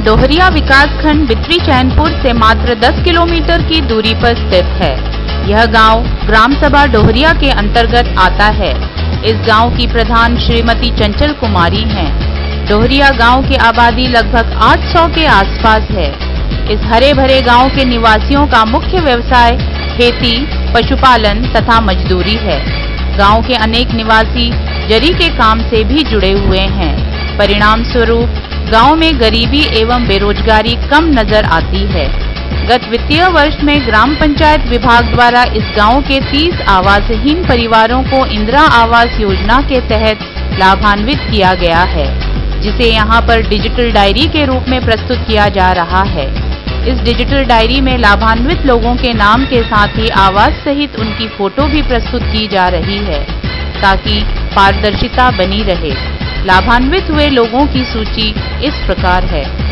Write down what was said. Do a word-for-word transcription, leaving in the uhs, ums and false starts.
दोहरिया विकासखंड बिथरी चैनपुर से मात्र दस किलोमीटर की दूरी पर स्थित है। यह गांव ग्राम सभा दोहरिया के अंतर्गत आता है। इस गांव की प्रधान श्रीमती चंचल कुमारी हैं। दोहरिया गांव की आबादी लगभग आठ सौ के आसपास है। इस हरे भरे गांव के निवासियों का मुख्य व्यवसाय खेती, पशुपालन तथा मजदूरी है। गांव के अनेक निवासी जरी के काम से भी जुड़े हुए हैं। परिणाम स्वरूप गांव में गरीबी एवं बेरोजगारी कम नजर आती है। गत वित्तीय वर्ष में ग्राम पंचायत विभाग द्वारा इस गांव के तीस आवासहीन परिवारों को इंदिरा आवास योजना के तहत लाभान्वित किया गया है, जिसे यहां पर डिजिटल डायरी के रूप में प्रस्तुत किया जा रहा है। इस डिजिटल डायरी में लाभान्वित लोगों के नाम के साथ ही आवास सहित उनकी फोटो भी प्रस्तुत की जा रही है, ताकि पारदर्शिता बनी रहे। लाभान्वित हुए लोगों की सूची इस प्रकार है।